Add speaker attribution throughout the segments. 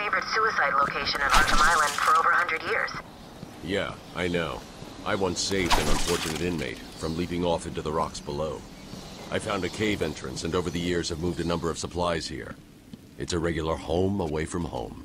Speaker 1: favorite suicide location in Arkham Island for over 100 years.
Speaker 2: Yeah, I know. I once saved an unfortunate inmate from leaping off into the rocks below. I found a cave entrance and over the years have moved a number of supplies here. It's a regular home away from home.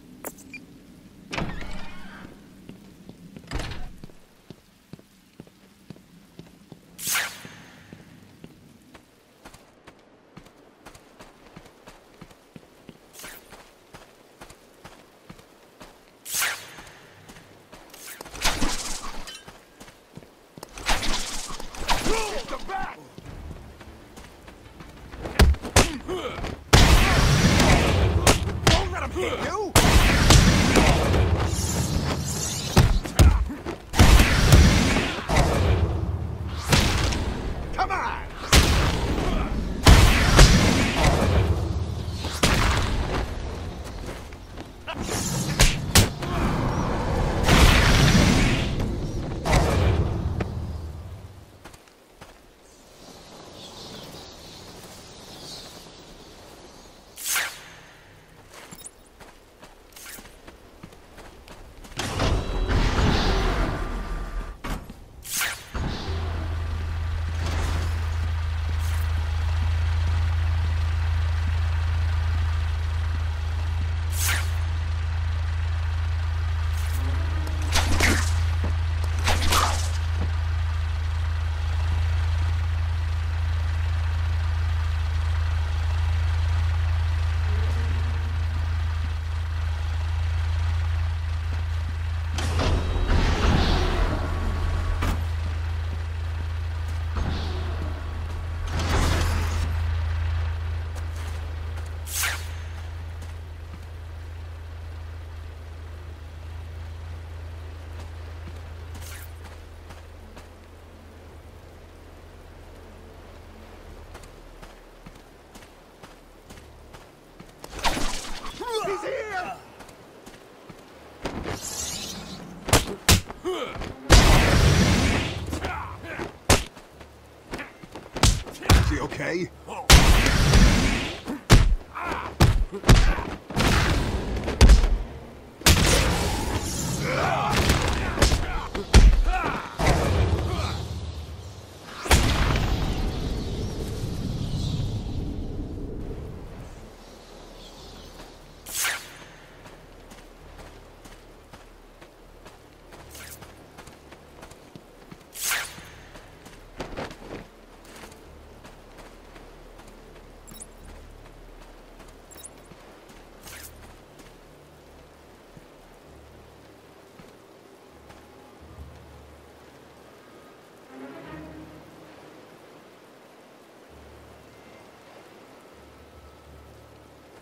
Speaker 3: Is he okay?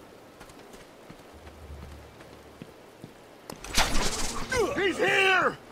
Speaker 3: He's here!